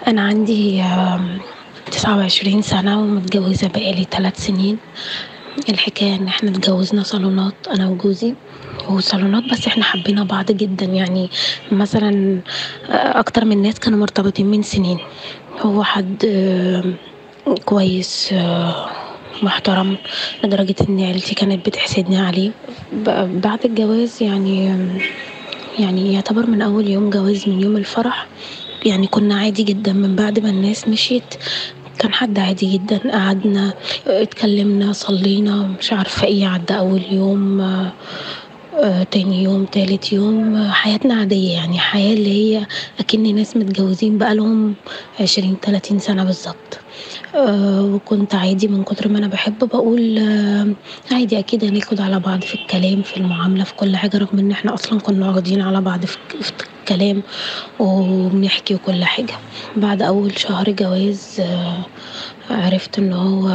أنا عندي 29 سنة ومتجوزة بقى لي 3 سنين. الحكاية إن إحنا اتجوزنا صالونات أنا وجوزي، وصالونات بس إحنا حبينا بعض جدًا، يعني مثلًا أكتر من ناس كانوا مرتبطين من سنين. هو حد كويس، محترم، لدرجة إن عيلتي كانت بتحسدني عليه. بعد الجواز يعني يعتبر من أول يوم جواز، من يوم الفرح، يعني كنا عادي جدًا. من بعد ما الناس مشيت كان حد عادي جدًا، قعدنا، اتكلمنا، صلينا، مش عارفة إيه، عدّى أول يوم، تاني يوم، تالت يوم، حياتنا عادية، يعني حياة اللي هي أكِن ناس متجوزين بقى لهم 20، 30 سنة بالضبط. وكنت عادي من كتر ما أنا باحب باقول عادي أكيد هناخد على بعض في الكلام، في المعاملة، في كل حاجة، رغم إن إحنا أصلًا كنا واخدين على بعض في الكلام وبنحكي وكل حاجة. بعد أول شهر جواز عرفت إن هو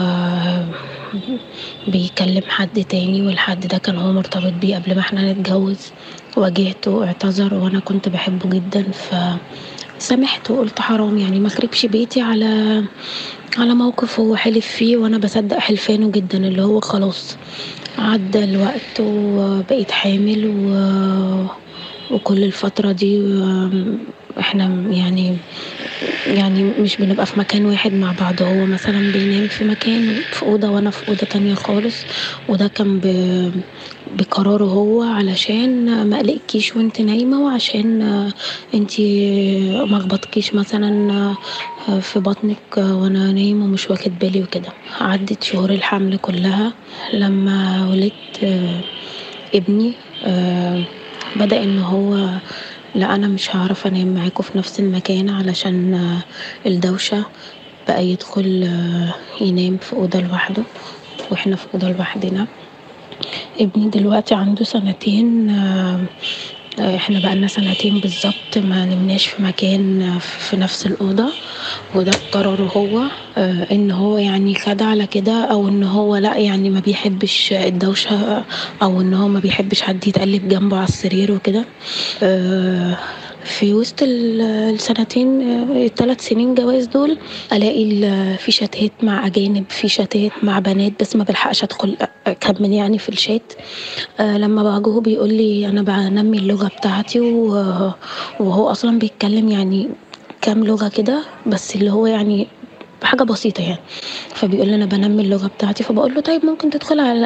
بيكلم حد تاني، والحد ده كان هو مرتبط بيه قبل ما إحنا نتجوز. واجهته واعتذر وأنا كنت باحبه جدًا، سامحته وقُلت حرام، يعني ما اخربش بيتي على موقف هو حلف فيه وأنا باصدّق حلفانه جدًا، اللي هو خلاص عدّى الوقت وبقيت حامل وكل الفترة دي إحنا يعني مش بنبقى في مكان واحد مع بعض. هو مثلًا بينام في مكان في أوضة وأنا في أوضة تانية خالص، وده كان بقراره هو، علشان ما أقلقكيش وأنتِ نايمة، وعشان أنتِ ما اخبطكيش مثلًا في بطنِك وأنا نايم ومش واخد بالي وكده. عدِّت شهور الحمل كلها، لمّا ولدت ابني بدأ إن هو لأ، أنا مش هاعرف أنام معاكم في نفس المكان علشان الدوشة. بقى يدخل ينام في أوضة لوحده وإحنا في أوضة لوحدنا. ابني دلوقتي عنده سنتين، إحنا بقى لنا سنتين بالضبط ما نمناش في مكان في نفس الأوضة، وده بقراره هو. إن هو يعني خَد على كده، أو إن هو لأ، يعني ما بيحبش الدوشة، أو إن هو ما بيحبش حد يتقلِّب جنبه على السرير وكده. في وسط السنتين، ال3 سنين جواز دول، ألاقي في شاتات مع أجانب، في شاتات مع بنات، بس ما بالحقش أدخل أكمّل يعني في الشات. لمّا باواجهه بيقول لي أنا بانمّي اللغة بتاعتي، وهو أصلًا بيتكلم يعني كام لغة كده، بس اللي هو يعني بحاجة بسيطة يعني. فبيقول لي أنا بانمّي اللغة بتاعتي، فباقول له طيب ممكن تدخل على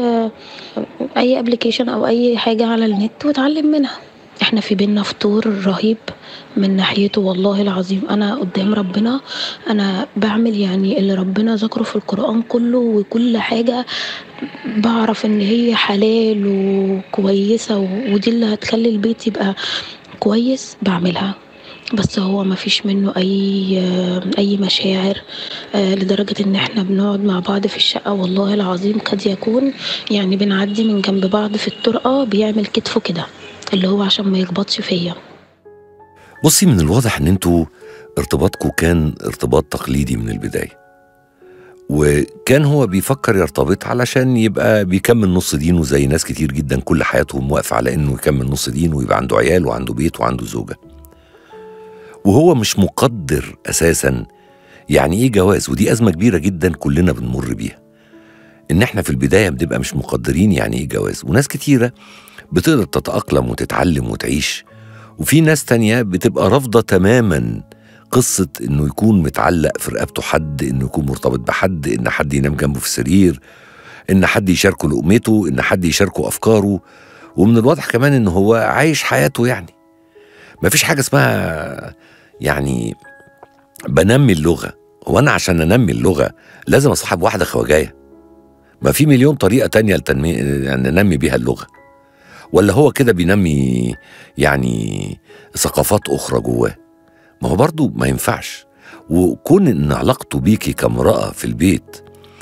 أي application أو أي حاجة على النت واتعلم منها. إحنا في بيننا فتور رهيب من ناحيته، والله العظيم أنا قدّام ربنا أنا باعمل يعني اللي ربنا ذكره في القرآن كلّه، وكل حاجة باعرف إن هي حلال وكويسة، ودي اللي هتخلّي البيت يبقى كويس باعملها. بس هو ما فيش منّه أي مشاعر، لدرجة إن إحنا بنقعد مع بعض في الشقة، والله العظيم قد يكون يعني بنعدّي من جنب بعض في الطرقة بيعمل كتفه كده، اللي هو عشان ما يخبطش فيّا. بُصّي، من الواضح إن أنتم ارتباطكم كان ارتباط تقليدي من البداية، وكان هو بيفكّر يرتبط علشان يبقى بيكمّل نُص دينه زي ناس كتير جدًا كل حياتهم واقفة على إنه يكمّل نُص دينه ويبقى عنده عيال وعنده بيت وعنده زوجة، وهو مش مُقدّر أساسًا يعني إيه جواز، ودي أزمة كبيرة جدًا كلّنا بنمُر بيها، إن إحنا في البداية بنبقى مش مقدّرين يعني إيه جواز، وناس كتيرة بتقدر تتأقلم وتتعلّم وتعيش، وفي ناس تانية بتبقى رافضة تمامًا قصة إنه يكون متعلق في رقبته حد، إنه يكون مرتبط بحد، إن حد ينام جنبه في السرير، إن حد يشاركه لقمته، إن حد يشاركه أفكاره، ومن الواضح كمان إن هو عايش حياته يعني. ما فيش حاجة اسمها يعني بانمّي اللغة، هو أنا عشان أنمّي اللغة لازم أصاحب واحدة خواجاية؟ ما في مليون طريقة تانية يعني ننمّي بيها اللغة، والّا هو كده بينمّي يعني ثقافات أخرى جواه؟ ما هو برضه ما ينفعش. وكون إن علاقته بيكِ كامرأة في البيت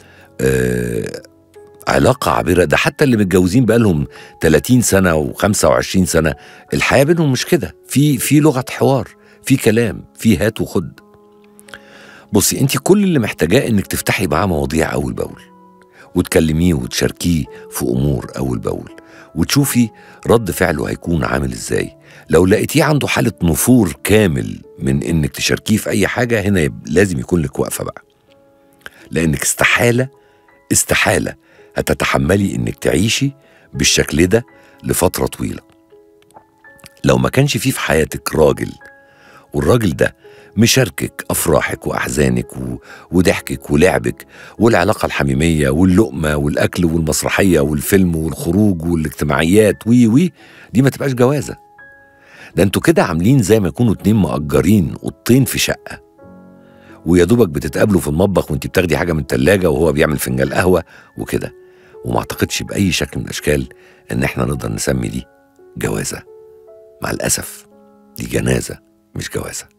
آآ علاقة عابرة، ده حتى اللي متجوزين بقى لهم 30 سنة و25 سنة الحياة بينهم مش كده، في لغة حوار، في كلام، في هات وخُد. بُصّي، أنتِ كل اللي محتاجاه إنِّك تفتحي معاه مواضيع أول بأول، وتكلميه وتشاركيه في أمور أول بأول، وتشوفي رد فعله هيكون عامل ازاي. لو لقيتيه عنده حالة نفور كامل من انك تشاركيه في اي حاجة، هنا لازم يكون لك وقفة بقى، لانك استحالة هتتحملي انك تعيشي بالشكل ده لفترة طويلة. لو ما كانش فيه في حياتك راجل، والراجل ده مشاركك أفراحك وأحزانك وضحكك ولعبك والعلاقة الحميمية واللقمة والأكل والمسرحية والفيلم والخروج والاجتماعيات وي دي ما تبقاش جوازة. ده انتوا كده عاملين زي ما يكونوا 2 مأجرين أوضتين في شقة، ويا دوبك بتتقابلوا في المطبخ وانت بتاخدي حاجة من التلاجة وهو بيعمل فنجان قهوة وكده. وما اعتقدش بأي شكل من الأشكال إن احنا نقدر نسمي دي جوازة. مع الأسف دي جنازة مش جوازة.